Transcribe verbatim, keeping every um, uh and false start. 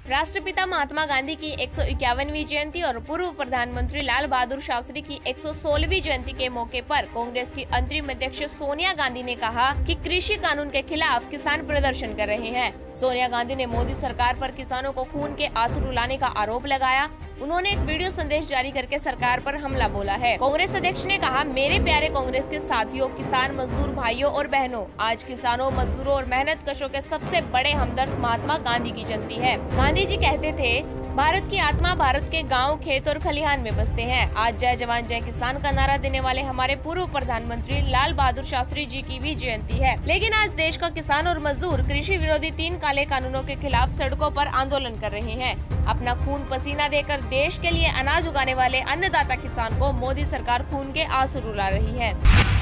राष्ट्रपिता महात्मा गांधी की एक सौ इक्यावनवीं जयंती और पूर्व प्रधानमंत्री लाल बहादुर शास्त्री की एक सौ सोलहवीं जयंती के मौके पर कांग्रेस की अंतरिम अध्यक्ष सोनिया गांधी ने कहा कि कृषि कानून के खिलाफ किसान प्रदर्शन कर रहे हैं। सोनिया गांधी ने मोदी सरकार पर किसानों को खून के आंसू रुलाने का आरोप लगाया। उन्होंने एक वीडियो संदेश जारी करके सरकार पर हमला बोला है। कांग्रेस अध्यक्ष ने कहा, मेरे प्यारे कांग्रेस के साथियों, किसान मजदूर भाइयों और बहनों, आज किसानों, मजदूरों और मेहनत कशों के सबसे बड़े हमदर्द महात्मा गांधी की जयंती है। गांधी जी कहते थे, भारत की आत्मा भारत के गांव, खेत और खलिहान में बसते हैं। आज जय जवान जय किसान का नारा देने वाले हमारे पूर्व प्रधानमंत्री लाल बहादुर शास्त्री जी की भी जयंती है। लेकिन आज देश का किसान और मजदूर कृषि विरोधी तीन काले कानूनों के खिलाफ सड़कों पर आंदोलन कर रहे हैं। अपना खून पसीना देकर देश के लिए अनाज उगाने वाले अन्नदाता किसान को मोदी सरकार खून के आंसू रुला रही है।